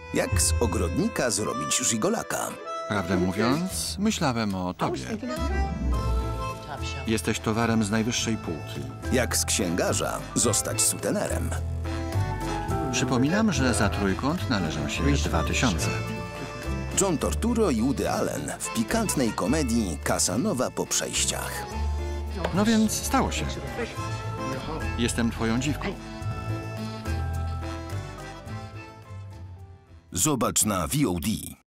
Jak z ogrodnika zrobić żigolaka? Prawdę mówiąc, myślałem o tobie. Jesteś towarem z najwyższej półki. Jak z księgarza zostać sutenerem? Przypominam, że za trójkąt należą się 2000. John Torturo i Woody Allen w pikantnej komedii Casanova po przejściach. No więc stało się. Jestem twoją dziwką. Zobacz na VOD.